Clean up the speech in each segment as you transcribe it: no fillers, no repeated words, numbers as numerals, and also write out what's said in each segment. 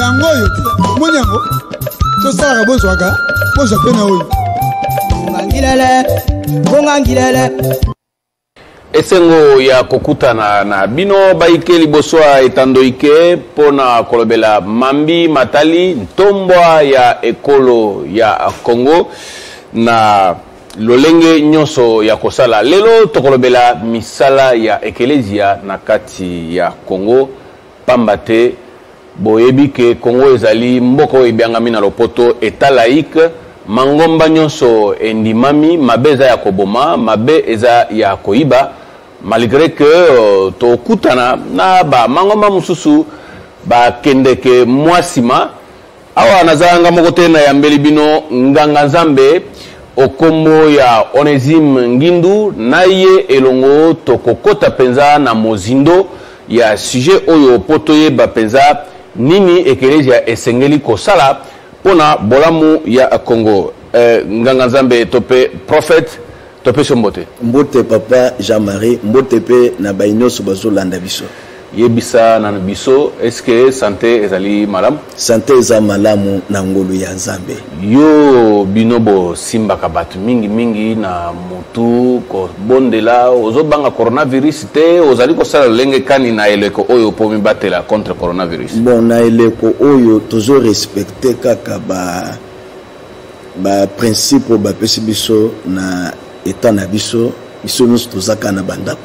yango yo moni yango to sala bozwaka bozwa pena oyo ngangilele esengo ya kokutana na bino baike liboso etando ike pona kolobela mambi matali ntombwa ya ekolo ya Congo na lolenge nyonso ya kosala lelo tokolobela misala ya ekelezia na kati ya Congo pambate boyebi ke Congo ezali mboko ebiangami na lopoto eta laïque mangomba nyonso endimami mabe eza ya koboma mabe eza ya koiba malgré que tokutana na ba mangomba mususu ba kendeke mwasima awa nazanga moko te na yambeli bino nganga nzambe okombo ya Onésime Ngindu na ye elongo tokokota penza na mozindo ya sujet oyo potoyeba penza nini ekelezia esengeli kosala pona bolamu ya Congo. Nganga nzambe tope prophète tope sombote mbote papa Jean-Marie mbote pe na bainoso bazolanda biso yebisa na biso est-ce que santé ezali malam santé eza malamu na ngolu ya nzambe yo binobo simba kabatu mingi na mutu ko bondela ozobanga coronavirus te ozali ko sala lenge kani na eleko oyo po mibatela contre coronavirus bon na eleko oyo tozo respecter kaka ba principe ba pesi biso na état na biso nous tozaka na bandako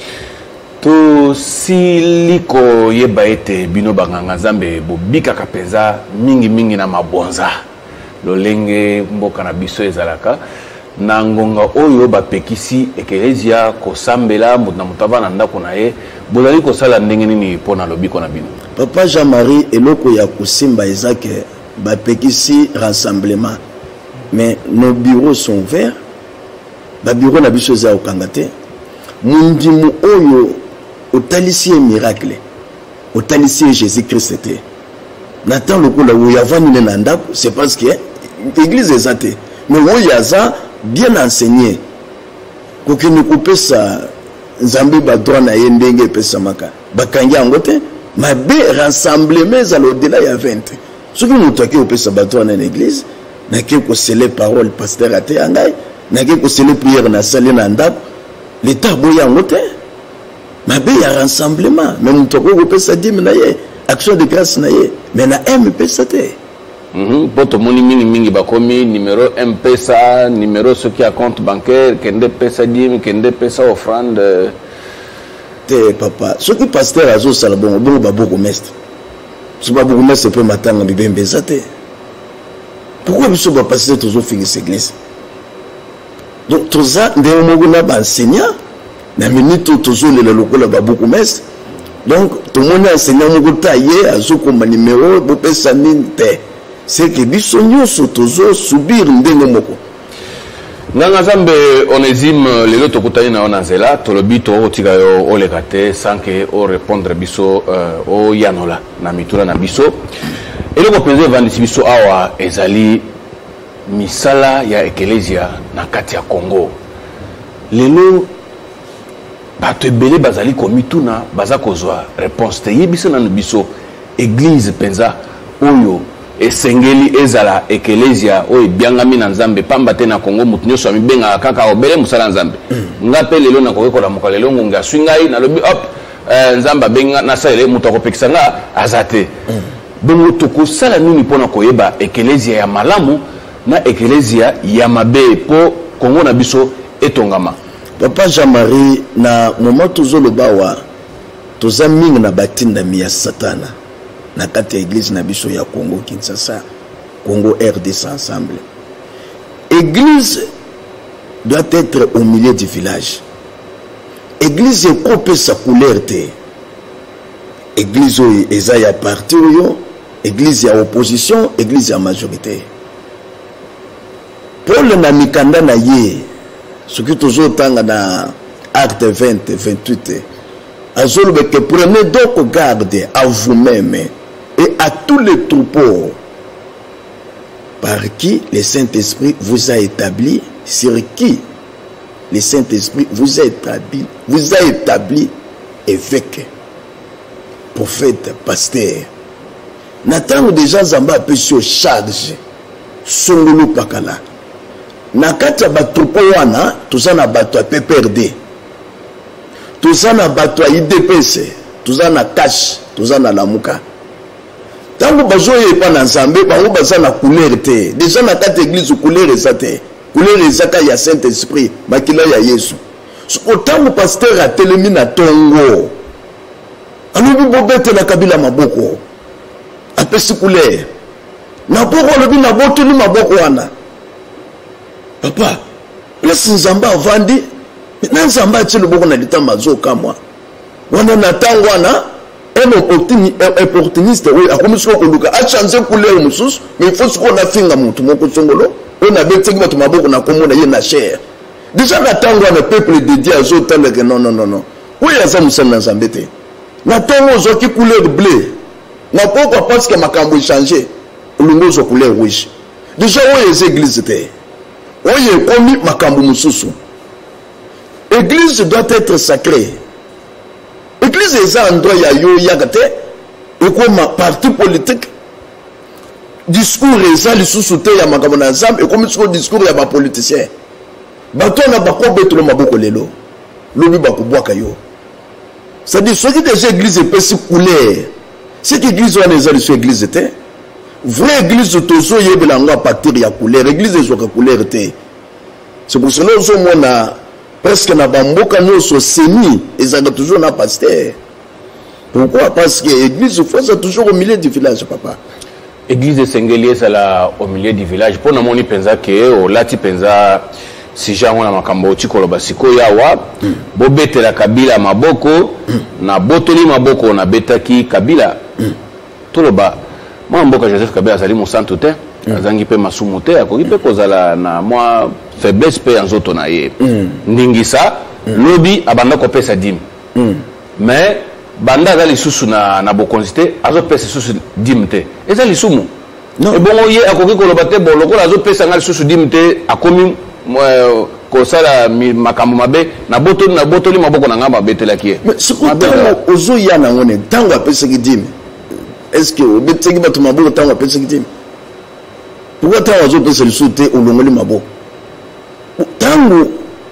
to siliko yeba ete bino banganga nzambe bobika kapenza mingi na mabonza lolenge mboka na biso ezalaka na ngonga oyo bapekisi ekelezia kosambela na mutava na ndako na ye bozali kosala ndenge nini pona lobiko na bino papa Jean-Marie eloko ya kosimba ezake bapekisi rassemblement mais nos bureaux sont ouverts ba bureau na biso za okangate mundimu oyo otalisi miracle otalisi Jésus-Christ te natan lokola uyavani na ndako c'est parce que l'église ezate mais oyaza bien enseigné kokini kopesa nzambe ba droit na ye ndenge pesa maka bakangi yango te mabe rassemblement za au-delà ya 20 soki mutu aki opesa ba droit na l'église na ke ko sele parole pasteur ate angai na ke ko sele prière na salle na ndako l'état boya yango te mabe ya rassemblement même mutu ko pesa dîme na ye action de grâce na ye mais na aime pesa te poto moni mingi bakomi numéro M-Pesa numéro ce qui a compte bancaire kende pesa dîme kende pesa offrande te papa ce qui pasteur azo sala bon ba beaucoup mestre ce ba beaucoup mestre peut matanga bibembe te pourquoi biso ba pasteur toujours finir cette église donc tout ça ndemo mongona ba enseignant na minute toujours le lokola ba beaucoup mestre donc tout le monde enseignant moko taillé azo comme numéro bo pesa ninte c'est que biso nyonso toujours subir ndenge moko nganga nzambe Onésime lelo tokutani na onanzela tolobi to otika yo olekate sans que o répondre biso o yanola na mitula na biso eloko penze vandisi biso awa ezali misala ya ekelezia na kati ya Congo lelo bato ebele bazali komituna baza kozwa réponse te yebisa na biso église penza oyo esengeli ezala ekelezia oyo biangami na nzambe pamba te na Congo mutu nyonso amibenga kaka obele musala nzambe ngape lelo na kokola mokala lelo ngunga swingai na lobi hop nzamba benga na sale mutu akopekisa nga azate bongo tokosala nini pona koyeba ekelezia ya malamu na ekelezia ya mabe po Congo na biso etongama papa Jean-Marie na moment tozolobawa toza mingi na batinda ya satana na kati ya église na biso ya Congo Kinshasa Congo RDC ensemble église doit être au milieu du village église ekope sa couleur te église eza ya parti oyo église ya opposition église ya majorité Paul na mikanda na ye ce qui toujours tanga na acte 20 28 azolobe que prenez donc garde à vous-même et à tous les troupeaux par qui le Saint-Esprit vous a établi, sur qui le Saint-Esprit vous a établi évêque, prophète, pasteur. Natang déjà Zamba peut se charge. Songolo pakala. Nakata batrupo wana, tout na bato PPRD. Tout na bato IDPC, tout na cash, tout na lamuka. Tango bazoye pa na Nzambe, bango baza na couleur te. Déjà na kata église couleur ezate. Couleur ezaka ya Saint-Esprit, makila ya Yesu. Autant pasteur a telemi na tongo. Alobi bobete na kabila maboko. Apesi couleur. Na boko alobi na boto ni maboko wana. Papa, laisse Nzamba vandi. Na Nzamba tshelo boko na litamba zoka moi. Wana na tango wana un opportuniste oui akomiso koluka a changer couleur mususu mais il faut qu'on a finga mutu moko songolo on a beteki bato maboko na komona ye na chair. Déjà na tango wana peuple dédié à zotala que non. Oui aza musana na Nzambe te. Na tango zoki couleur bleu. Na pourquoi parce que makambo changer. Ulungo zo couleur rouge. Déjà oui les églises te. Oui komi makambo mususu. Église doit être sacrée. L'église est un endroit où il y a un parti politique. Discours est un sous-souté à ma camarade et comme il discours il y a un politicien. Bateau n'a pas compris tout le monde beaucoup l'élo. L'obi bakou bois kayo. C'est-à-dire ceux qui déjà église est si couleur. C'est qu'église on est allé sur église était. Vraie église de tozo yebelanga partir ya couleur. Église est sur couleur était. C'est pour cela que nous avons presque na bamboka nyonso semi ezanga toujours na pasteur. Pourquoi? Parce que l'église faut toujours au milieu du village papa. Église de Sengeli est là au milieu du village. Pour namoni penza que o lati penza si jango na makambo chikolo basiko yawa bobete la kabila maboko na botoli maboko na betaki kabila toloba mboka Joseph Kabila sali musantu te azangi pe masumu te akoki pe kozala na moi faiblesse pe nzoto na ye ndingisa lobi abanda ko pesa dim mais banda za lisusu na bokonzi te azo pesa lisusu dim te eza lisumu e bongo ye akoki koloba te bon lokola azo pesa ngali lisusu dim te akomi kosala makambo mabe na botoli maboko na ngamba betelaki ye mais ce que ozo ya na ngone tango apesa ki dim est-ce que o beteki bato maboko tango apesa ki dim pourquoi tango azo pesa lisusu te olongoli maboko tango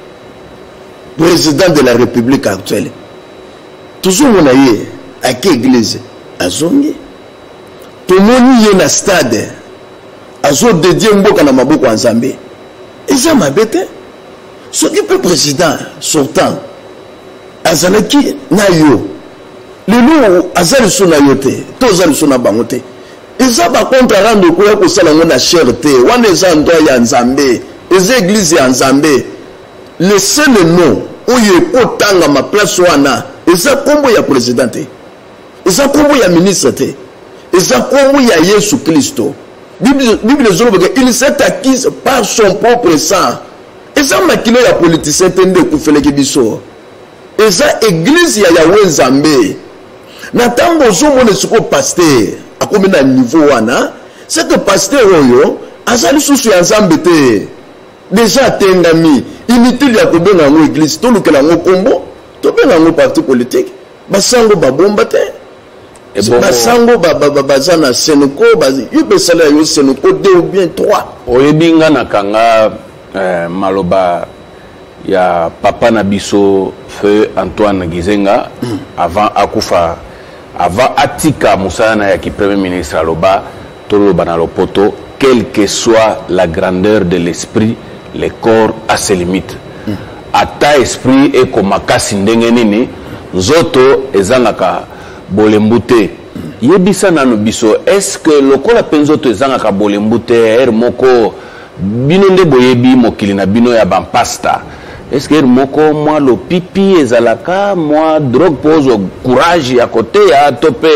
président de la République actuelle toujours mon aïe à quelle église à Zongi tout le monde y est na stade à zo dédié mboka na maboko Nzambe et ça m'a bête ce qui peut président sortant azalaki na yo lelo azali sona yote to azali sona bangote et ça par contre rendre ko ko sala ngona cherté wana za ndo ya Nzambe les églises ya Nzambe laissez le nom où il est tanga ma place wana et ça kombo ya président et ça kombo ya ministre et ça kombo ya Yesu Christo Bible zolo que il s'est acquis par son propre sang et ça makilo ya politicien tende ku feleki biso et ça église ya Yahweh Nzambe na tango zo mona siko pasteur akomi na niveau wana c'est que pasteur oyo azali susu ya Nzambe te déjà tengami inutile ya kobenga ngo église to lukela ngo kombo to benga ngo parti politique basango babomba te basango baza na Seneko bazi yube sala yo Seneko 2 ou bien 3 oyebinga na kanga maloba ya papa na biso feu Antoine Gizenga avant akufa avant atika musana ya ki premier ministre aloba toloba na lopoto quelle que soit la grandeur de l'esprit le corps a ses limites ata esprit e komakasi ndenge nini nzoto ezangaka bolembute yebisa nanu biso est-ce que lokola penzoto ezangaka bolembute er moko bino nde boyebi mokili na bino ya bampasta est-ce que er moko moi lo pipi ezalaka moi drogue pose courage ya côté ya topé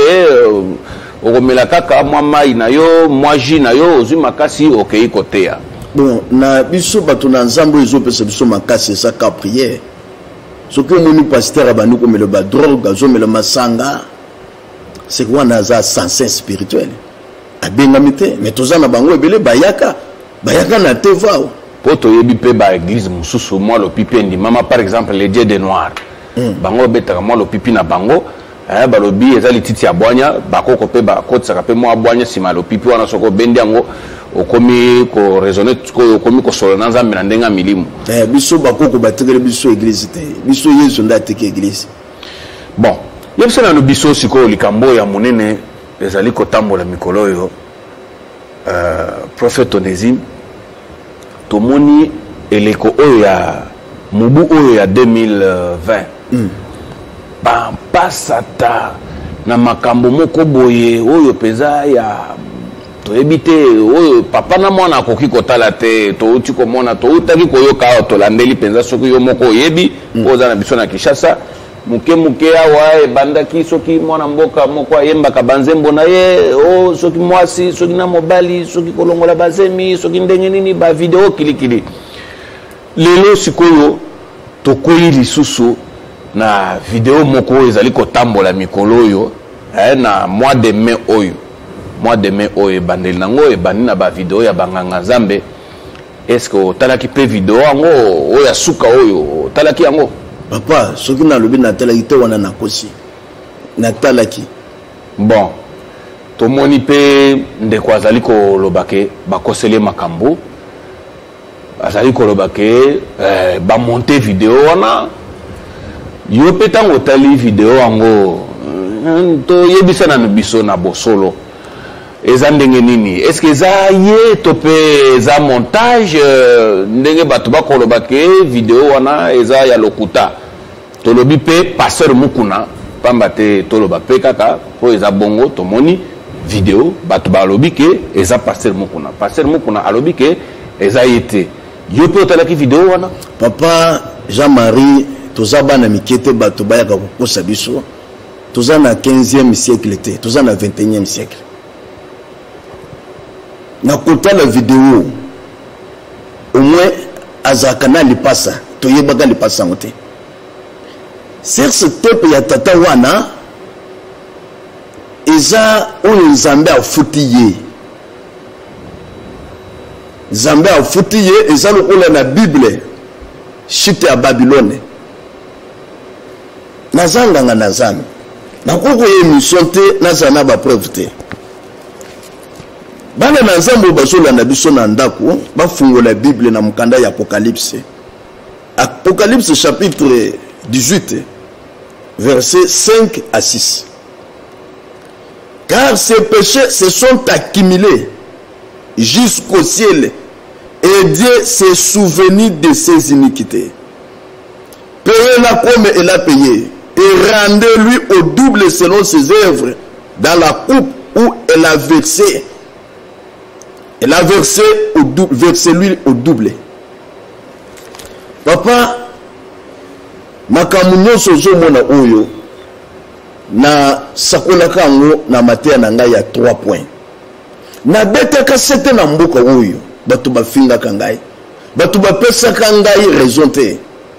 okomela kaka moi mai na yo moi ji na yo ozwi makasi okei côté ya bon na biso bato na Nzambe ezopesa biso makasi eza ka prière soki omoni pasteur abandi komela ba drogue azomela masanga c'est quoi naza sensé spirituel abengami te mais toza na bango ebele bayaka na te vao poto yebi pe ba église mususu moi lo pipi ndi mama par exemple les dieux des noirs bango betaka moi lo pipi na bango balobi ezali titi ya bwanya bakoko pe bakotisaka pe mwa bwanya nsima lopipi wana soko bendi yango okomi ko raisonner okomi ko solo na nzambe na ndenga milimu biso bakoko batekele biso église te biso yesu nda teke église bon yebiso na biso siko likambo ya monene ezali kotambola mikolo oyo prophète Onésime tomoni eleko oyo ya mubu oyo ya 2020 bampasata na makambo moko boye oyo peza ya toyebi te oyo papa na mwana akoki kotala te touti komona toutaki koyoka awa tolandeli mpenza soki yo moko oyebi mpo oza na biso na Kinshasa muke awa ebandaki soki mwana mboka moko ayembaka banzembo na ye soki mwasi soki na mobali soki kolongola bazemi soki ndenge nini bavideo kilikili lelo sikoyo tokoyi lisusu na video moko ezali kotambola mikolo oyo na mois de mai oyo bandeli nango ebandi na ba video ya banganga Nzambe est-ce que otalaki pe video yango oyo ya suka oyo otalaki yango papa soki nalobi natalaki te wana nakosi natalaki bon tomoni pe ndeko azali koloba ke bakoseli makambo azali koloba ke bamonte video wana yo pe ntango otali video yango toyebisana na biso na bosolo eza ndenge nini est-ce que eza ye to pe eza montage ndenge bato bakoloba ke video wana eza ya lokuta tolobi pe pasteur Mukuna pamba te toloba pe kaka po eza bongo tomoni video bato balobi ke eza pasteur Mukuna alobi ke eza yete yo pe otalaki video wana papa Jean-Marie toza bana mikete bato bayaka kokosa biso toza na 15e siècle te toza na 21e siècle na kotala video au moins azaka na lipasa toyebaka lipasa ngo te serce tepe ya tata wana eza oyo Nzambe afuti ye Nzambe afuti ye eza lokola na Bible chute ya Babylone nazanganga na Nzambe nakoko ye mission te nazana ba preuve te bana na Nzambe bazolanda biso na ndako bafungola Bible na mukanda ya Apocalypse chapitre 18 versets 5 à 6 car ces péchés se sont accumulés jusqu'au ciel et Dieu s'est souvenu de ses iniquités. Payez-la comme elle a payé et rendez-lui au double selon ses œuvres dans la coupe où elle a versé. Elle a versé au double, versez-lui au double. Papa, makamu nyonso ozomona oyo na sakolaka yango na mateya na ngai ya 3 points. Na betaka sete na mboka oyo bato bafingaka ngai bato bapesaka ngai raison te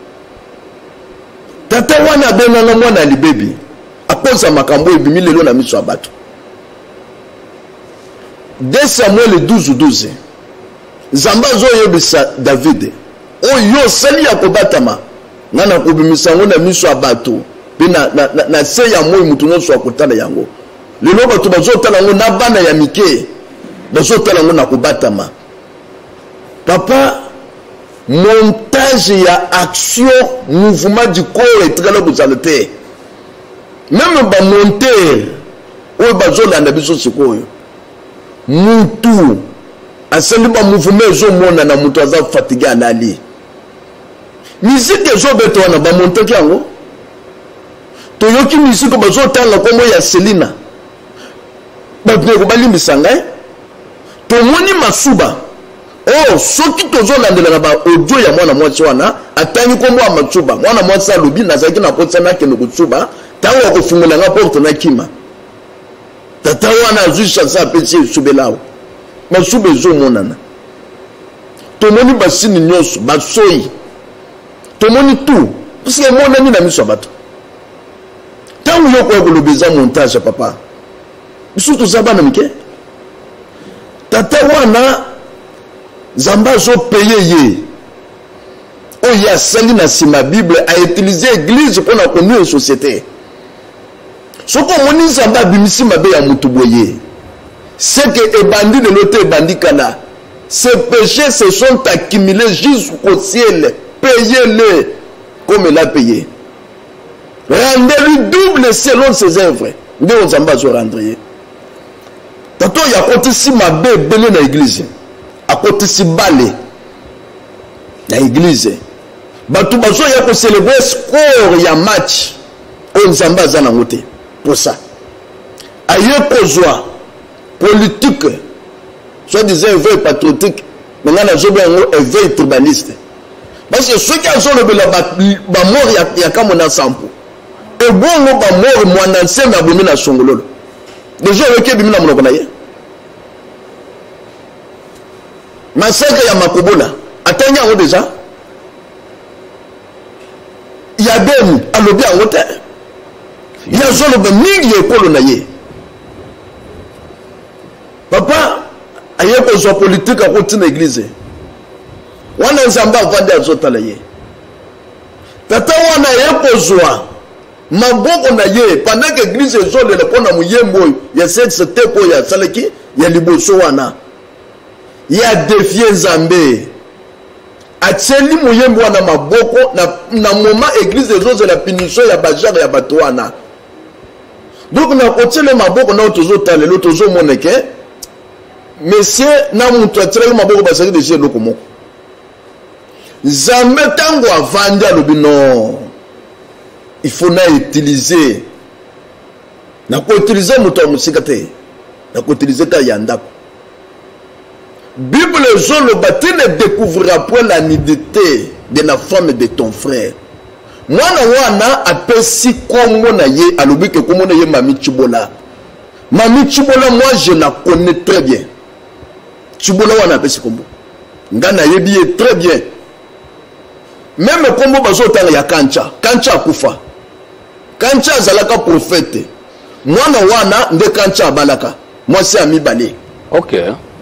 tata wana abenanga mwana libebi akoza makambo ebimi lelo na miso ya bato 2 Samuel 12:12 Nzambe azoyebisa David oyo osali ya kobatama nga na kobimisa yango na miso ya bato mpe na se ya moi mutu nyonso akotala yango lelo bato bazotala yango na bana ya mike bazotala yango na kobatama papa montage ya action mouvement du corps etikala kozala te même bamontere oyo bazolanda biso sikoyo mutu asali bamouvement ezomona na mutu aza fatigue anali misike ezobeta wana bamontaki yango toyoki misike bazotanga kombo ya Selina bato balimbisa ngai tomoni masuba soki tozolandela na ba audio ya mwana mwasi wana atangi kombo ya masuba mwana mwasi alobi nazalaki na kotsa na kende kutsuba tango akofungola nga porte na kima tata wana azwisha sa peti subelao masuba ezomonana tomoni basini nyonso basoyi tomoni tout parce que monani na miso bato tango yoko ya kolobeza montage papa biso tozaba na mike tata wana Nzambe azopeye ye oyo asali na nsima Bible a utiliser église mpona konuire société Ce qu'on m'a dit, c'est bimisi mabe ya mutuboye. C'est que les bandits de l'autre bandits kana. Ces péchés se sont accumulés jusqu'au ciel. Payez-les comme il a payé. Rendez-lui double selon ses œuvres. Nous on s'en va se rendre. Tato ya côté si mabe belé na église. À côté si balé na église. Batu baso ya ko célébrer score ya match. On s'en va za na ngote. Pour ça. Aye kozwa politique. Soit disant éveil patriotique. Maintenant la job est éveil tribaliste. Parce que ceux qui ont le mort il y a comme on a sampo. Et bon on va mort moi nanse na bomina songololo. Déjà avec bimina monoko ye. Massacre ya Makobola. Atanya ngo déjà. Il y a dem alobi en hôtel. Il y a zolo be mingi ekolo na ye. Papa aye ko zo politique a continue église. Wana nzamba vande azotala ye. Tata wana ye ko zwa maboko na ye pendant que église ezole le pona muyembo ya cette tepo ya saleki ya liboso wana. Ya défier Nzambe. Ateli muyembo wana maboko na moment église ezole la punition ya bajar ya batwana. Donc na kotele maboko na otozotala le tozo moneke. Monsieur na mutu atele maboko basaki de jelo komoko. Nzambe tango avandi alobi non. Il faut na utiliser. Na ko utiliser mutu amusika te. Na ko utiliser ta yandako. Bible le bâti ne découvrira point la nudité de la femme de ton frère. Mwana wana apesi kombo na ye alobi ke kombo na ye Mami Chibola. Mami Chibola moi je la connais très bien. Chibola wana apesi kombo. Ngana yebi ye très bien. Même kombo bazo tanga ya Kancha. Kancha akufa. Kancha zalaka prophète. Mwana wana nde Kancha abalaka. Moi c'est ami balé. OK.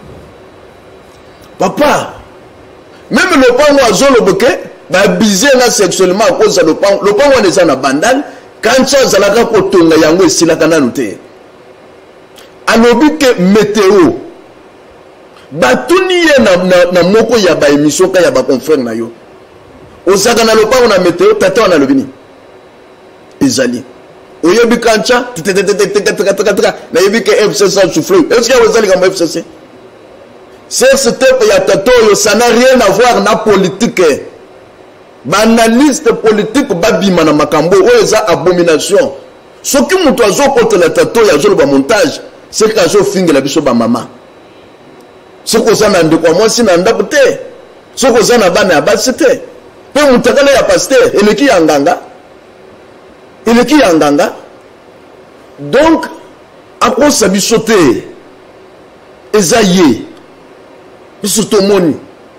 Papa, même le pango a zolo boke, ba biser na sexuellement à cause de le pango on est en bandane, quand ça zalaka kotonga yango esilaka nanu te. Alobi ke météo. Batuni ye na moko ya ba émission ka ya ba confrère na yo. Osaka na le pango na météo tata na lobini. Ezali. Oyebi kancha na yebi ke FCC souffle. Est-ce que vous allez comme FCC? C'est ce type ya tato yo, ça n'a rien à voir na politique. Banaliste politique babima na makambo o eza abomination. Ce qui muto azo contre la tato ya zo ba montage, c'est que azo finga la biso ba mama. Ce ko za na ndeko moi si na ndapo te. Ce ko za na bana ba sete. Pe mutakala ya pasteur, eleki ya nganga. Eleki ya nganga. Donc ako sabi sauter. Ezaye. Biso tomoni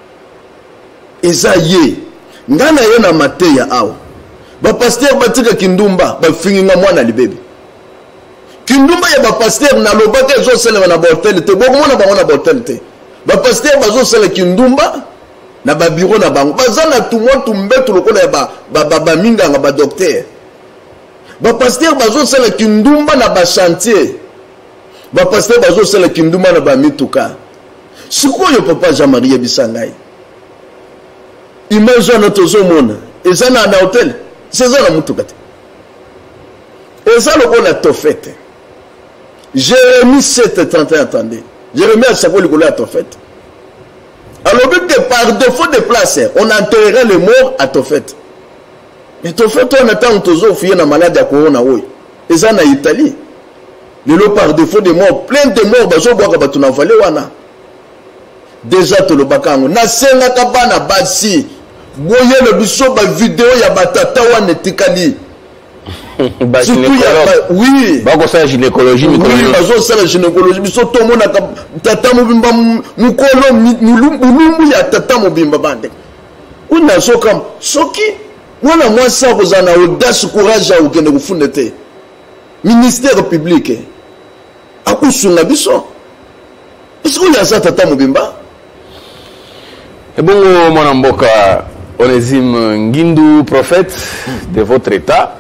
ezaye ngana ye na mateya awa ba pasteur batika kindumba ba finginga mwana libebe kindumba ya ba pasteur na lobaka ezo sele na hotel te boko mona bango na hotel te ba pasteur bazo sele kindumba na ba bureau na bango bazana tumo tumbetu lokola ya ba minganga ba docteur ba pasteur bazo sele kindumba na ba chantier ba pasteur bazo sele kindumba na ba mituka. Sikoyo papa Jean-Marie Bisangai. Imagine notre zone. Et ça na hôtel. C'est ça la mutukate. Et ça le qu'on a tout fait. Jérémie 7:31 attendez. Jérémie a chaque fois le a tout fait. Alors que par défaut de place, on enterrerait les morts à tout fait. Mais tout fait on attend toujours fier na maladie à corona oui. Et ça na Italie. Le lot par défaut de morts, plein de morts bazo boka batuna valé wana. Déjà tout le bakango na senga kabana basi boye le biso ba vidéo ya batata wana tikali ba gynécologie oui ba ko sa gynécologie oui bazo sa gynécologie biso to mona tata mobimba mukolo mulumbu ya tata mobimba bande una soka soki wana mwasa kozana audace courage au kende kufunda te ministère public akusunga biso biso ya sa tata mobimba. Et bon, mon amboka, Onésime Ngindu, prophète de votre état,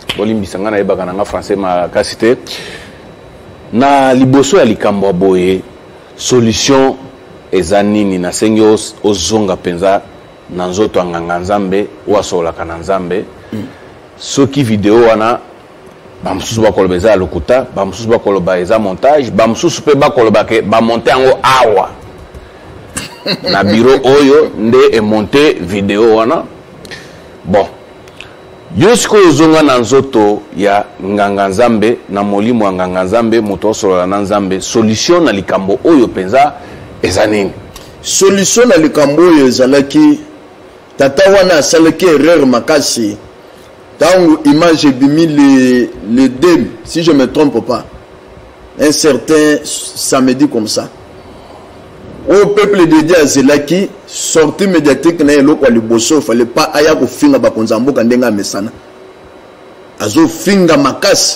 bolimbisa nga na yebaka na nga français makasi te na liboso ya likambo boye solution eza nini nasengi ozonga penza na nzoto nganga nzambe wasolaka na nzambe soki video wana bamususu bakoloba eza lokuta bamususu bakoloba eza montage bamususu pe bakoloba ke bamonte yango awa na bureau oyo nde monte video wana bon yo sikoyo ozonga na nzoto ya nganga nzambe na molimo ya nganga nzambe moto osolola na nzambe solution na likambo oyo penza eza nini solution na likambo oyo ezalaki tata wana asalaki erreur makasi tango image ebimi le 2 si je me trompe pas un certain samedi comme ça au peuple de Dieu azelaki sortie médiatique na eloko ya liboso fallait pas aya kofinga bakonza mboka ndenga amesana azo finga makasi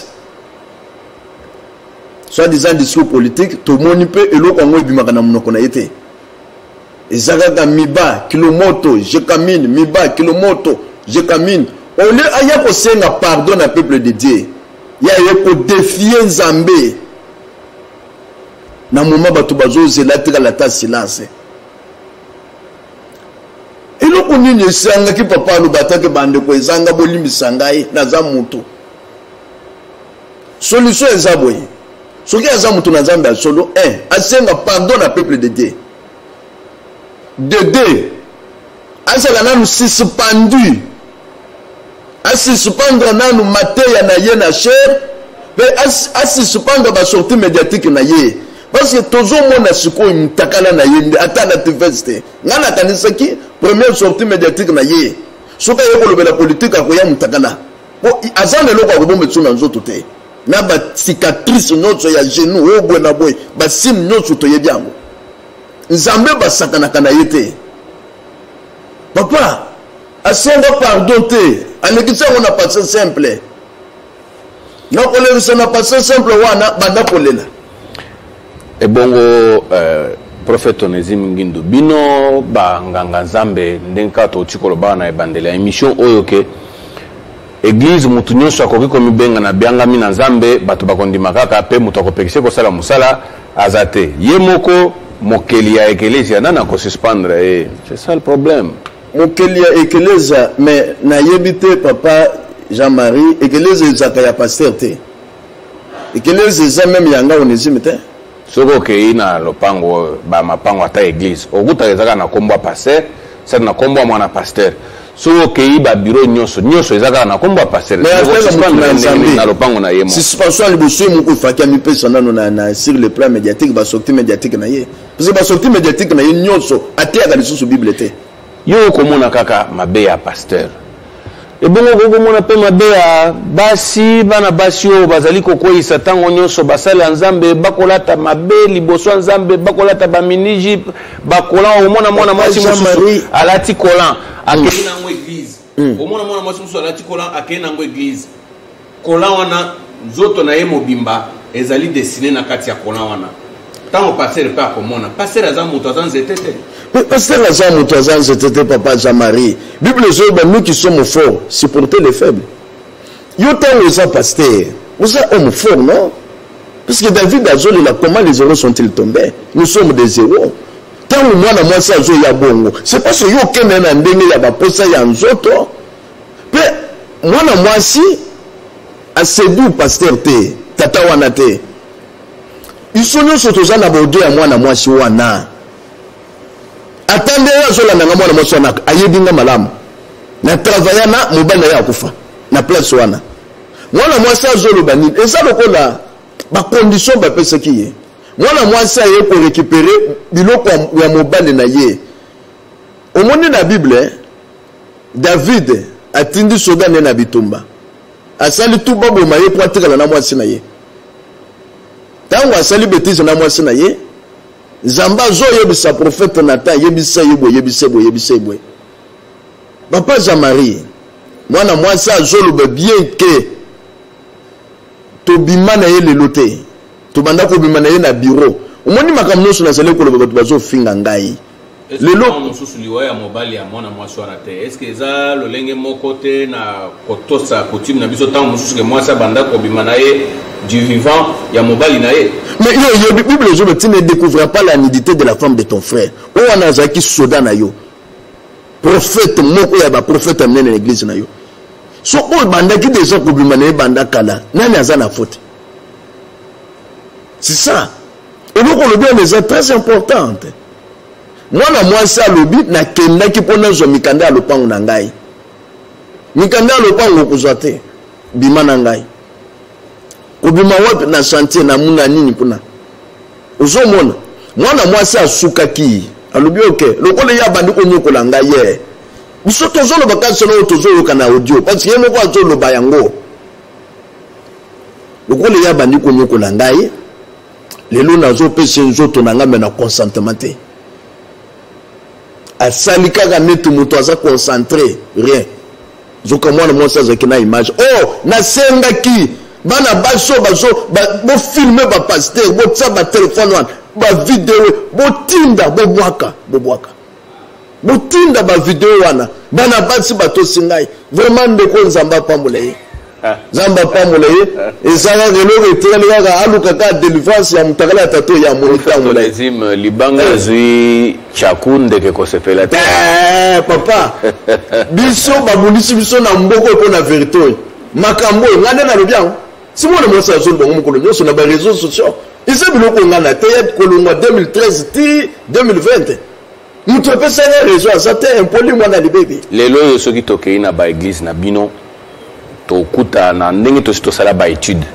soit disant discours politique to moni pe eloko ngo ebimaka na monoko na yete ezaka miba kilomoto je camine miba kilomoto je camine au lieu aya ko senga pardon na peuple de Dieu ya ko défier Nzambe na moment bato bazozela tika la ta silence eloko nini esanga ki papa no batake bande ko ezanga bolimbisa ngai na za mutu solution eza boye soki aza mutu na Nzambe ya solo asenga pardon na peuple de Dieu de deux asala nanu suspendu suspendre nanu mateya na ye na chair pe suspendre ba sortie médiatique na ye parce que toujours mon asiko mtakala na yende atana tiveste ngana kanisaki première sortie médiatique na ye soka yeko lobela politique akoya mtakala po azana loko ko bombe tsuna nzoto te na ba cicatrice nyotso ya genou obwe na boy ba sim nyotso to yebiango Nzambe ba sakana kana yete papa asenga pardon te anekisa on a passé simple na kolela sana passé simple wana banda kolela ebongo prophète Onésime Ngindo bino ba nganga nzambe ndenka to chikolo bana ebandela émission oyo ke église mutu nyonso akoki komibenga na bianga mina nzambe bato bakondima kaka pe mutu akopekise kosala musala azate ye moko mokeli ya eklezia nana ko suspendre c'est ça le problème mokeli ya eklezia mais na yebite papa Jean-Marie eklezia ezaka ya pasteur te eklezia za même yanga Onésime te soko ke ina lopango ba mapango ata église okuta ezaka na kombo pasteur ça na kombo mwana pasteur soko ke ba bureau nyonso ezaka na kombo pasteur na lopango na yemo suspension liboso mu ko fakia mi pesa nano na sur le plan médiatique ba sortie médiatique na ye parce que ba sortie médiatique na ye nyonso atiaka lisusu bible te yo komona kaka mabe ya pasteur ebongo komona pe mabe ya basi bana basi oyo bazali kokweyisa ntango nyonso basala nzambe bakolata mabe liboso nzambe bakolata baminiji bakola omona mwana mwasi mosusu alati kolan akei nango église omona mwana mwasi mosusu alati kolan akei nango église kolan wana nzoto na ye mobimba ezali dessiné na kati ya kolan wana ntango pasteur pe akomona pasteur aza moto aza nzete te pasteur aza moto aza nzete te papa Jean-Marie bible ezoyeba nous qui sommes forts supporter les faibles yo ntango oza pasteur oza homme fort non parce que David azolela comment les zéros sont-ils tombés nous sommes des zéros ntango mwana mwasi azoya bongo c'est parce que yo okende na ndenge ya baposa ya nzoto mpe mwana mwasi asedu pasteur te tata wana te iso nyonso toza na bodo ya mwana mwasi wana atande azolanda nga mwana mwasi wana ayebinga malamu na travaya na mobali na ye akufa na place wana mwana mwasi azoloba nini eza lokola bacondition bapesaki ye mwana mwasi aye korekipere biloko ya mobali na ye omoni na bible David atindi soda ne na bitumba asali tu baboma ye po atikala na mwasi na ye tango asali betise na mwasi na ye Nzambe azoyebisa prophète Nathan yebisa yebwe papa Jean-Marie mwana mwasi azoloba bien ke tobima na ye lelo te tobanda kobima na ye na bureau omoni makambo nyonso nazali koloba bato bazofinga ngai lelo mosusu liwa ya mobali ya mwana mwasi wana te est-ce que eza lolenge moko te na kotosa coutume na biso ntango mosusu ke mwasi abanda kobima na ye du vivant ya mobali na ye. Mais la Bible dit tu ne découvriras pas la nudité de la femme de ton frère. Ou on a zaki soda na yo. Prophète moko ya ba prophète amené dans l'église na yo. So o banda ki déjà kobima na ye banda kala nani aza na faute. C'est ça. Et donc le bien est très importante. Moi na ça lobi na kenda ki pona zo mikanda lopango na ngai. Mikanda lopango kozate bima na ngai. Obima wapi na chantier na muna nini pona. Ozomona. Mwana mwasi asukaki. Alobi oke. Lokole ya bandiko nyokola ngai ye. Biso tozo lo baka solo tozo yo kana audio parce que yemo kwa zo lo bayango. Lokole ya bandiko nyokola ngai. Lelo nazo pese nzoto nanga mena consentement te. Asalika ga netu muto aza concentré rien. Zoka mwana mwasi azakina image. Oh na senga ki bana baso bo filmer ba pasteur bo tsa ba téléphone wan ba vidéo bo tinda bo bwaka bo tinda ba vidéo wana bana basi bato singai vraiment ndeko nzamba pambole zamba pambole ezala lelo eteleka ga aluka ka délivrance ya mutakala tato ya monita mole zim libanga zui chakunde ke kosepela te papa biso babulisi biso na mboko ko na vérité makambo ngane na lobiang si moi le message bon mon sur les réseaux sociaux ils ont bloqué on a tête kolonga 2013 2020 nous trouvons ça les réseaux ça t'es un poli moi na libébi lelo yo soki tokei na ba église na bino to kuta na ndenge to sala ba étude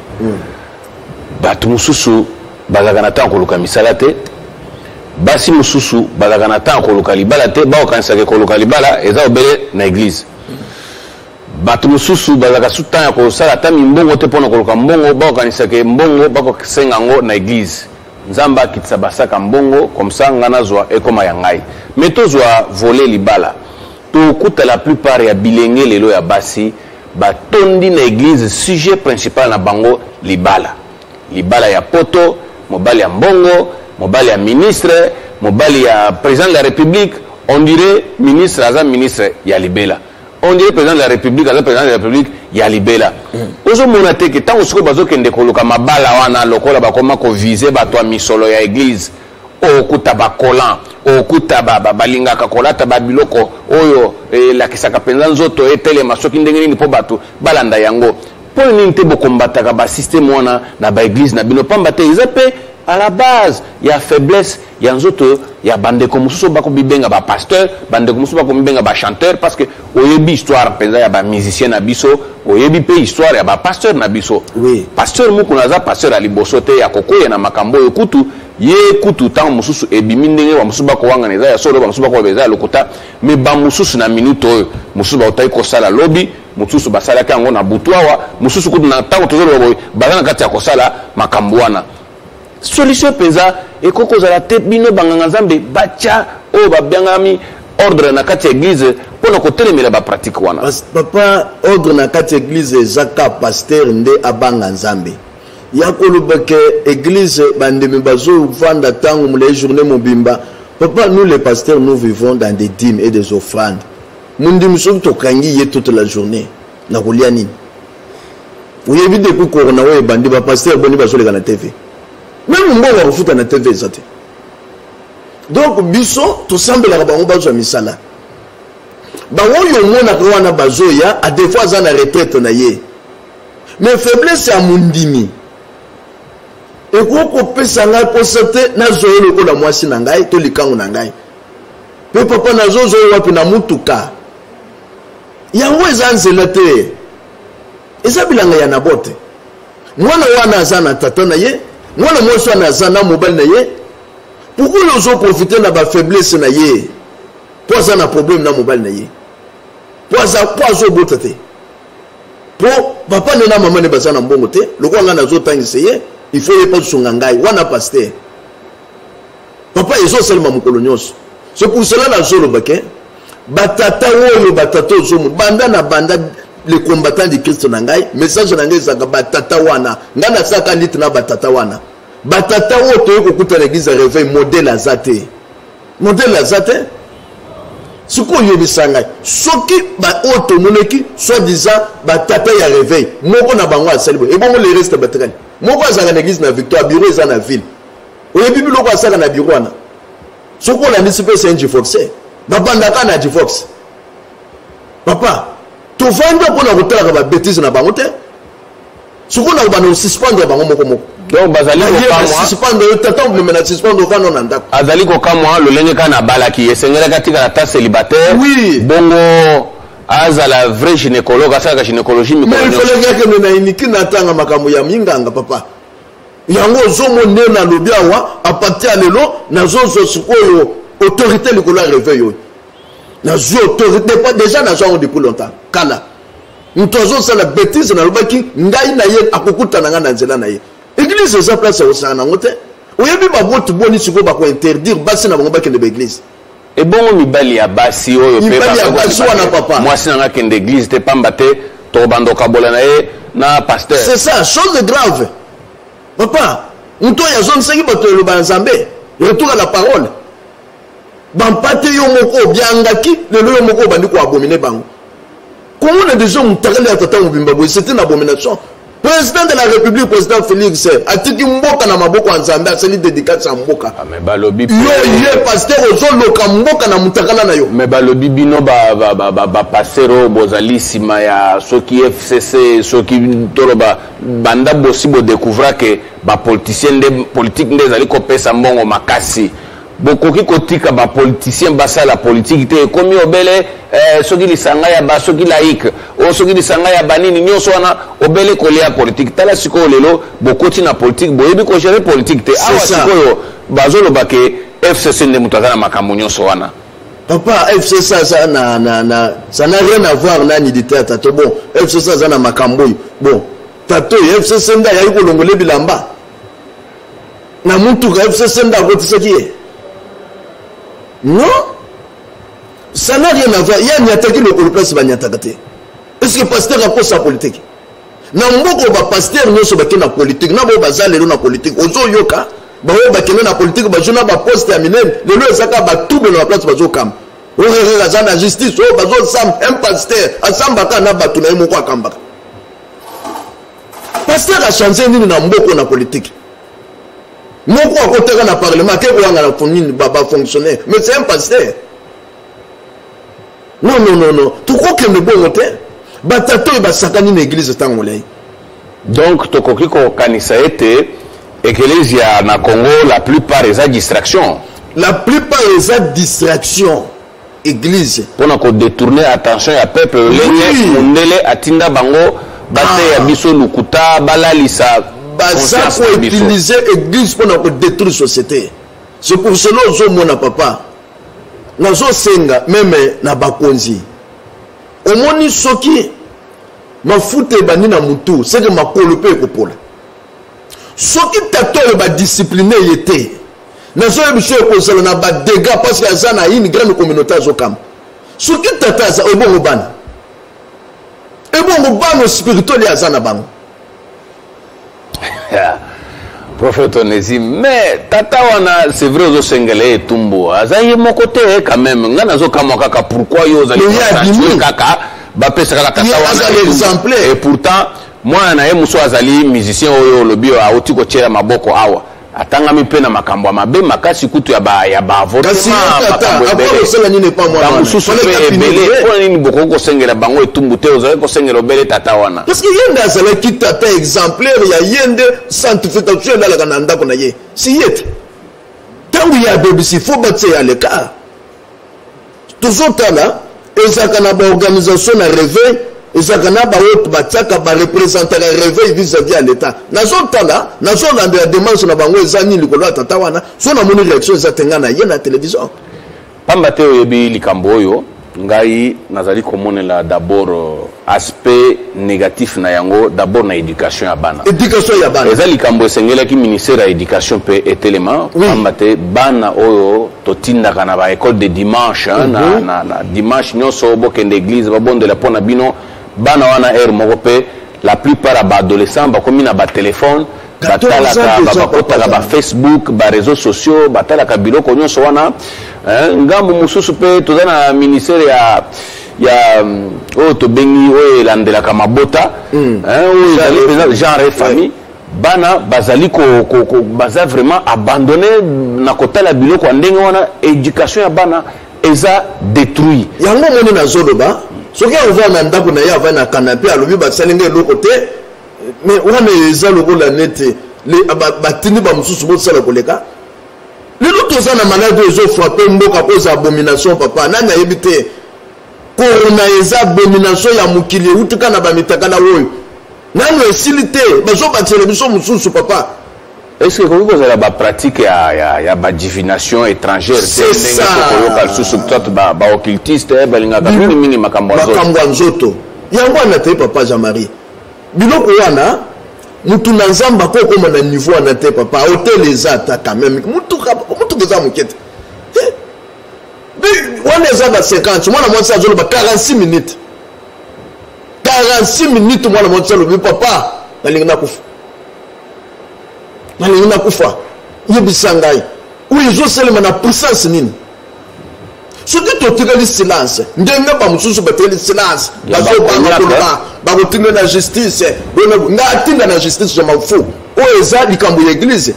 batu mususu bazaka na temps koluka misala te basi mususu bazaka na temps koluka libala te ba okanisa ke koluka libala eza obele na église batu mususu bazaka sutan ya kosala ta mimbongo te pona koluka mbongo ba okanisa ke mbongo bako senga ngo na église nzamba kitsa basaka mbongo comme ça ngana zwa ekoma ya ngai mais to zwa voler libala to kuta la plupart ya bilenge lelo ya basi batondi na église sujet principal na bango libala ya poto mobali ya mbongo mobali ya ministre mobali ya président de la république on dirait ministre aza ministre ya libela on dirait président de la république aza président de la république ya libela ozomona te ke ntango sikoyo bazokende koluka mabala wana lokola bakoma kovise bato ya misolo ya église okuta bakolan okuta balingaka kolata babiloko oyo elakisaka mpenza nzoto etelema soki ndenge nini mpo bato balanda yango mpo nini te bokombataka basysteme wana na baeglise na bino pamba te eza mpe à la base ya faiblesse ya nzoto ya bandeko mosusu bakobibenga bapasteur bandeko mosusu bakobibenga bachanteur parce que oyebi histoire mpenza ya bamusicien na biso oyebi mpe histoire ya bapasteur na biso oui. Pasteur mokuna aza pasteur ya liboso te ya kokoya na makambo oyo kutu ye kutu ntango mosusu ebimi ndenge bamosusu bakowangana eza ya solo bamosusu bakoba eza ya lokuta me bamosusu na minute oyo mosusu baotaki kosala lobi mosusu basalaki yango na butu awa mosusu kutu na ntango tozoloba boye baza na kati ya kosala makambo wana solution mpenza ekoko kozala te bino banganga nzambe batya oyo babiangami ordre na kati ya église mpona kotelemela bapratique wana papa ordre na kati ya église ezaka pasteur nde abanga nzambe ya koloba ke église bandemi bazovanda ntango molai journée mobimba papa nous les pasteurs nous vivons dans des dîmes et des offrandes mondimi soki tokangi ye toute la journée na kolia nini oyebi depuis corona oyo ebandi bapasteur boni bazoleka na tv même mbongo akofuta na tv eza te donc biso tosambelaka bango bazwa misala bango oyo omonaka wana bazoya a des fois aza na retraite na ye mais faiblesse ya mondimi ekokopesa ngai posa te nazoya lokola mwasi na ngai to likango na ngai mpe papa nazozoya wapi na mutuka yango eza nzela te eza bilanga ya nabo te mwana wana aza na tata na ye mwana mwasi wana aza na mobali na ye pourquoi ozoprofite na bafaiblesse na ye po aza na problème na mobali na ye po azobota te po papa ne na mama ne baza na mbongo te lokola nga nazotangisa ye il faut yepa sunga ngai wana pasteur papa ezosalema mokolo nyonso c'est pour cela nazoloba ke batata oyo batata ozomo banda na banda les combattants de Christ na ngai message na ngai ezaka batata wana nga nasaka nditi na batata wana batata oyo toyei kokuta na église réveil modèle aza te modèle azate siko yebisanga soki ba auto moneki soit disant ba tata ya réveil moko na bango asalibo et bongo le reste batakani moko azanga na église na Victoire bureau eza na ville oyebi biloko asaka na bureau wana soko la ndisipe c'est un divorcé babandaka na divorce papa tovanda pona kotalaka ba bêtise na bango te soko na bana suspendre bango moko moko donc bazali ko kamwa suspendre tata on me na suspendre vano na ndako azali ko kamwa lolenge kana balaki esengela katika la ta célibataire oui bongo azala vrai gynécologue asaka gynécologie mais il fallait que na iniki na tanga makambo ya minganga papa yango zomo ne na lobi awa a partir lelo na zozo sikoyo autorité le colère réveil na zo autorité pas déjà na zo depuis longtemps kala ntozo ça la bêtise na lobaki ngai na ye akokuta na ngana nzela na ye église ça place au sana ngote oyebi ba botu boni siko ba ko interdire basi na bango ba kende église et bongo mibali ya basi oyo pe papa moi sina nga kende église te pamba te to bandoka bola na ye na pasteur c'est ça chose grave papa nto ya zone sengi bato le banzambe retour à la parole bampate yo moko biangaki le yo moko bandi ko abominer bango comment on a déjà mutakale atata mubimba boy c'était une abomination président de la république président Félix atiki mboka na maboko nzambe asali dédicace à mboka mais balobi yo ye pasteur ozoloka mboka na mutakala na yo mais balobi bino ba pasero bozali sima ya soki FCC soki toloba banda bosi bo découvrir que ba politicien de politique ndezali ko pesa mbongo makasi bokoki kotika ba politicien basa la politique te komi obele soki lisanga ya ba soki laïque o soki lisanga ya banini nyoso wana obele kolia politique tala siko lelo bokoti na politique boyebi ko gérer politique te awa siko bazolo bake FCC nde mutaka na makambo nyoso wana papa FCC ça ça n'a rien à voir na ni ditata to bon FCC ça na makambo bon tato FCC nda ya ko longole bilamba na muntu ka FCC nda ko tsaki non, ça n'a rien à voir. Il y a une attaque le place va attaquer. Est-ce que pasteur a pour sa politique? Na mboko ba pasteur no so ba na politique, na bo bazale na politique. Ozo yoka, ba o ba na politique ba jona ba poste ya minene, le lo ezaka ba double na place bazo kam. O rera za na justice o bazo sam un pasteur, asamba ka na batu na moko akamba. Pasteur a changé nini na mboko na politique. Moko akoteka na parlement ke ko ngana fonini baba fonctionnaire mais c'est un pasteur non tu crois que le bon hôtel batato ba sakani na église tangolai donc to kokiko kanisa ete ecclesia na Congo la plupart eza distraction église pona ko détourner attention ya peuple lenge mundele atinda bango bate ya biso lukuta balalisa ça pour utiliser l'église pour détruire la société. C'est pour cela que mon papa, nous senga même na bakonzi. Au moni soki ma foute bani na mutu, c'est que ma kolope kopola. Soki tato ba discipliné yete. Na so biso ko sala na ba dégâts parce que ça na une grande communauté azokam. Soki tata za obongo bana. Et bon bana spirituel ya zana bango. Prophète Onésime mais tata wana c'est vrai aux sengele et tumbo azaye mon côté quand même ngana zo kama kaka pourquoi yo zali kaka ba pesa kaka tata wana et pourtant moi na ye muso azali musicien oyo lobio a otiko chera maboko awa atanga mipe na makambo mabe makasi kutu ya ba avocat mususu pe ebele pona nini boko ko sengela bango etumbu te ozali ko sengela obele tata wana parce que yenda azala ki tata exemplaire ya yende sanctification la kananda kona ye si yete tangu ya bebisi faut batse ya l'écart toujours tala ezaka na ba organisation na réveil ezaka na ba autre bataka ba représenter la réveil vis-à-vis à l'état nazo tala nazo lande ya demande na bango ezani likolo tata wana so na moni réaction ezatenga na ye na télévision pamba te oyebi likambo oyo ngai nazali komonela d'abord aspect négatif na yango d'abord na éducation ya bana eza likambo esengelaki ministère ya éducation pe etelema pamba te bana oyo totindaka na ba école de dimanche na dimanche nyonso bokende église babondela mpona bino bana wana air moko pe la plupart ya baadolescent bakomi na batelefone batalaka bakotaka bafacebook bareseau sociaux batalaka biloko nyonso wana ngambo mosusu pe toza na ministère ya oyo tobengi oyo elandelaka mabota oyo genre et famille bana bazali baza vraiment abandonné na kotala biloko ya ndenge wana éducation ya bana eza détruit yango moni na zoloba soki ova na ndako na ye ava na canapé alobi basalinga eloko te mais wana eza lokola nete batindi bamosusu bosala koleka lelo toza na maladi ezofrape mboka koza abomination papa nani ayebi te korona eza abomination ya mokili eutika na bamitakala oyo nani esili te bazobatela biso mosusu papa. Est-ce que vous avez la pratique ya ba divination étrangère c'est ça local sous peut-être ba occultiste balinga ka mini makambo nzoto yango na te papa Jean-Marie biloko wana mutu na nzamba ko koma na niveau na te papa hotel ezata quand même mutu keza mukete wana ezaba 50 mwana mwanza azolo ba 46 minutes mwana mwanza lo papa balinga kufa nani nakufa yebisa ngai uyizoselema na puissance nini soki totikali silence ndenge bamosusu bateli silence bazobanga bakotinda na justice nga atinda na justice ja mafu oyo eza likambo ya église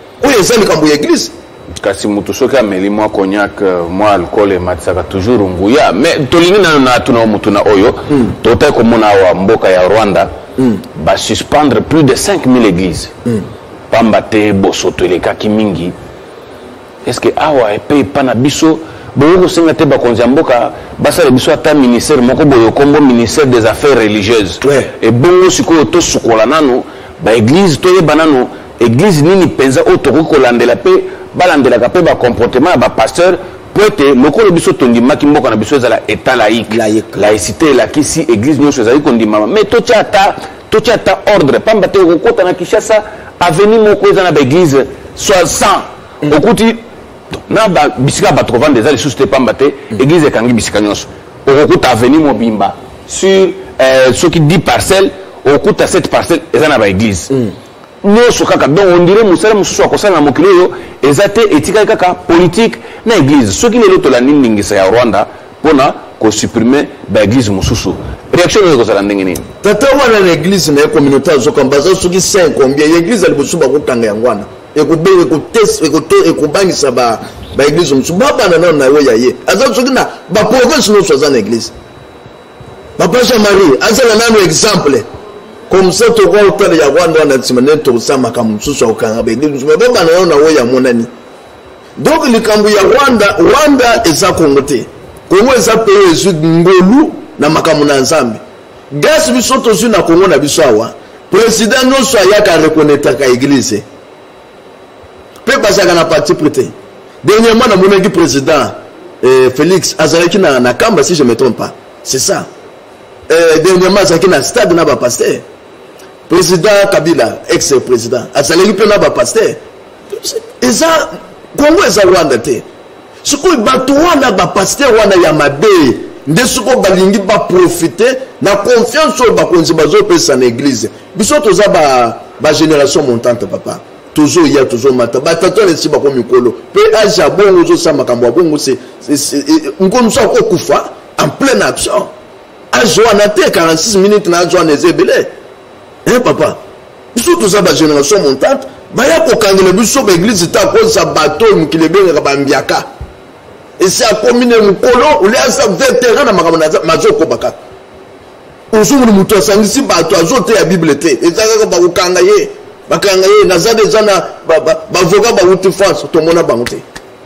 kasi mutu soki ameli mwa cognac mwa alcool ematisaka toujours nguya mais tolingi nano na tuna mutu na oyo totai komona awa mboka ya Rwanda basuspendre plus de 5000 églises pamba te bosoto elekaki mingi. Est-ce que awa epe pana biso boyo senga te bakonzi ya mboka basala biso ata ministère moko boyo kombo ministère des affaires religieuses et bongo sikoyo tosukola nano ba église toyeba nano église nini penza oyo tokoki kolandela pe balandelaka pe bacomportement ya bapasteur po ete lokolo biso tondimaki mboka na biso ezala état laïcité elakisi église nyonso ezali kondimama mais totya ata ordre pamba te okokota na Kinshasa avenue moko eza na baéglise 60 okuti na bisika bato kovanda eza lisusu te pamba te église ekangi bisika nyonso okokuta avenue mobimba sur soki 10 parcelles okokuta 7 parcelles eza na baéglise nyonso kaka donc on dirait mosala mosusu akosala na mokili oyo eza te etikali kaka politique na église soki lelo tolandi ndingisa ya Rwanda mpona kosupprime baéglise mosusu réaction oyo ekozala ndenge nini tata wana na église na ye communauté azokamba baza soki 5 combien église alibosu bakotanga yango wana ekobangisa baéglise mosusu babana nano na yo ya ye aza soki na baprovince nyonso aza na église papa Jean-Marie azala nano exemple comme ça tokwa otala ya Rwanda wana nsima nde tokosamaka mosusu akokanga baéglise mosusu me babana nano na yo ya monani donc likambo ya Rwanda eza Kongo te Kongo eza pays ezwi ngolu na makambo na nzambe gasi biso tozwi na Kongo na biso awa président nyonso ayaka reconnaître ka église pe bazaka na parti prêté dernièrement namonaki président Félix azalaki na kamba si je me trompe pas c'est ça dernièrement azalaki na stade na bapasteur président Kabila ex-président azalaki mpe na bapasteur eza Kongo eza Rwanda te sikoyo bato wana bapasteur wana ya mabe nde sikoyo balingi baprofite na confiance oyo bakonzi bazopesa na église biso toza bagénération montante papa tozoya tozomata batata lesi bako mikolo mpe age ya bongo ozosala makambo ya bongo nkolo mosu akokufa en pleine action age wana te 46 minutes na age wana eza ebele papa biso toza bagénération montante baya kokangela biso baéglise ta koza bato oyo mokili ebengaka bambiaka esi akomine mokolo ole aza vétéran na makambo mazokoba kaka ozomona moto asangisi bato azoteya bible te eza kaka bakokanga ye naza deja na bavoka bauti France tomona bango te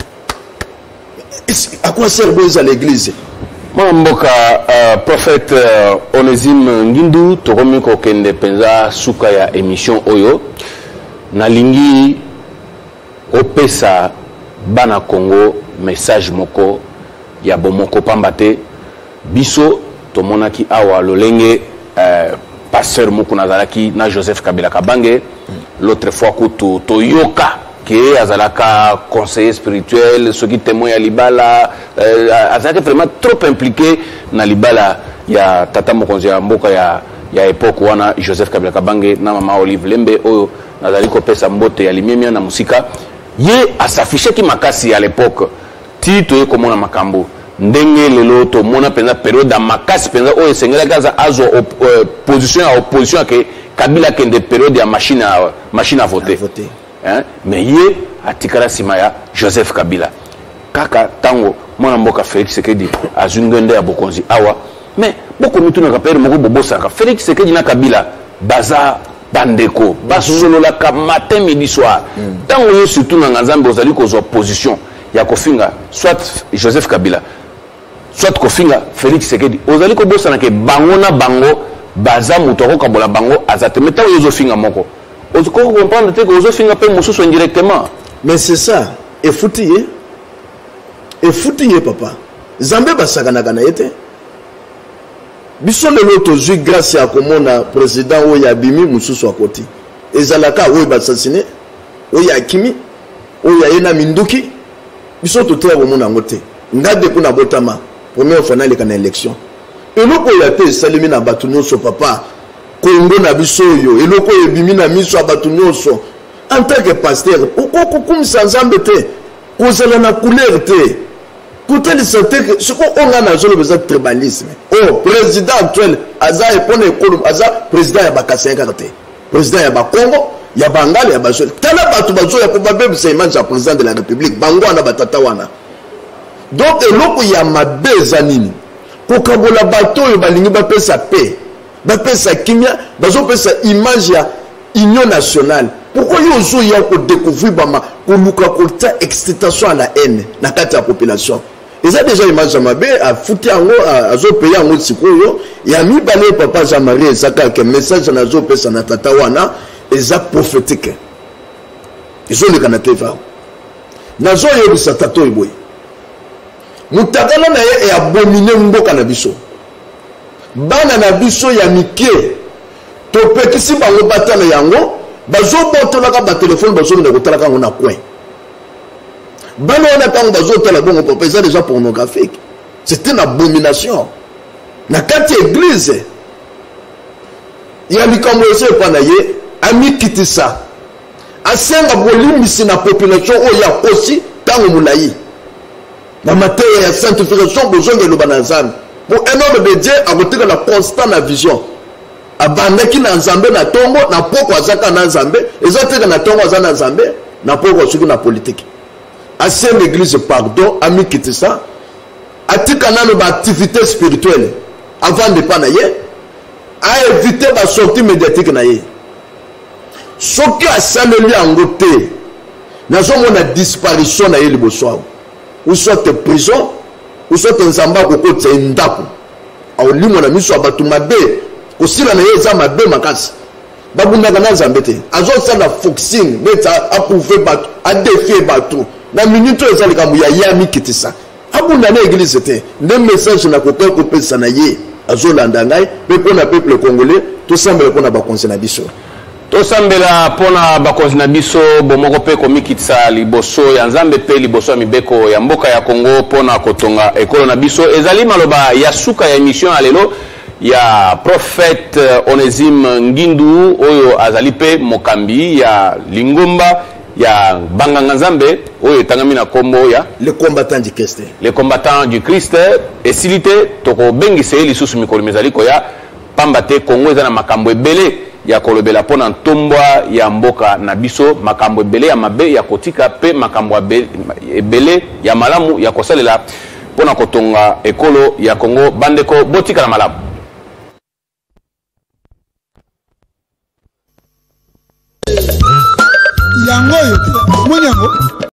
à quoi sert boza l'église mboka prophète Onésime Ngindu tokomi kokende penza suka ya émission oyo nalingi opesa bana Congo message moko ya bomoko pamba te biso tomonaki awa lolenge pasteur moko nazalaki na Joseph Kabila Kabange l'autre fois kutu toyoka ke azalaka conseiller spirituel soki témoin ya libala azalaki vraiment trop impliqué na libala ya tata mokonzi ya mboka ya époque wana Joseph Kabila Kabange na mama Olive Lembe oyo nazali kopesa mbote ya limemia na musika ye asafishe ki makasi à l'époque ti toye komona makambo ndenge lelo to mona penza période da makasi penza o esengela kaza azo position à opposition ke Kabila kende période ya machine à voter hein mais yé atikala simaya Joseph Kabila kaka tango mwana mboka Félix Tshisekedi azungende ya bokonzi awa mais boko mituna kapere moko bobosaka Félix Tshisekedi na Kabila baza bandeko basolola ka matin midi soir tango yo surtout na Nzambe ozali kozwa position ya kofinga soit Joseph Kabila soit kofinga Félix Tshisekedi ozali kobosana ke bango na bango baza muto ko kabola bango azate meta yo finga moko ozoko comprendre te ko ozofinga pe mususu indirectement mais c'est ça et foutiye papa Zambe basakana kana yete biso lelo tozwi grâce ya komona président oyo abimi mususu akoti ezalaka oyo basasine oyo akimi oyo ayena minduki biso toteya komona yango te ngade kuna botama première fois na élection eloko ya te salimi na bato nyonso papa kongo na biso oyo eloko ebimi na miso ya bato nyonso en tant que pasteur okokumisa Nzambe te kozala na couleur te kotelisa te siko onga na zolo beza tribalisme président actuel aza epona ekolo aza président ya bakasenga te président ya bakongo ya bangala ya basol tala bato bazoya ko babebisa image ya président de la république bango wana batata wana donc eloko ya mabeza nini kokabola bato oyo balingi bapesa paix bapesa kimia bazopesa image ya union nationale pourquoi yo ozoya kodécouvrir bama koluka kota excitation à la haine na kati ya population eza déjà image ya mabe afuti yango azopaya yango sikoyo ya mibale papa Jean-Marie ezaka ke message na azopesa na tata wana eza prophétique ezoleka na teva nazoyebisa tata oyo boye mutakala na ye e abomine mboka na biso bana na biso ya mike topekisi bango batala yango bazobotolaka batelefone bazonga kotalaka yango na coin bana wana ntango bazotala bongo papa eza déjà pornographique c'est une abomination na kati église ya likambo ese epa na ye amikitisa asenga bolimbisi na population oyo akosi ntango molai na mateya ya sanctification bozonga eloba na Nzambe po un homme de Dieu akotikala constant na vision abandaki na Nzambe na tongo na poko azaka na Nzambe ezateka na tongo aza na Nzambe na poko suki na politique asenga l'église pardon amikitisa atika nano ba activité spirituelle avant de pas na ye a éviter ba sortie médiatique na ye soki asaleli yango te nazomona disparition na ye liboso ou soit prison ou soit nzamba kokotsa ndako aolimo na miso abatu mabe kosila na ye za mabe makasi babundaka na Nzambe te azosala foxing beta approuver batu adefie batu na minute ezalika mu ya yami kitisa abunda na église te nde message na koka kopesa na ye azolanda ngai pe pona peuple congolais to sambela pona ba conseil na biso to sambela pona ba conseil na biso bomoko pe komikitsa liboso ya Nzambe pe liboso ya mibeko ya mboka ya Congo pona kotonga ekolo na biso ezali maloba ya suka ya émission alelo ya prophète Onésime Ngindu oyo azali pe mokambi ya Lingomba ya banganga Nzambe oyo tangami na kombo ya les combattants du Christ. Les combattants du Christ esilite toko bengise lisusu mikolo mezaliko ya pambate Kongo eza na makambo ebele ya kolobela pona ntombwa ya mboka na biso makambo ebele ya mabe ya kotika pe makambo ebele ya malamu ya kosalela pona kotonga ekolo ya Kongo bandeko botika na malamu yango yo mwenyango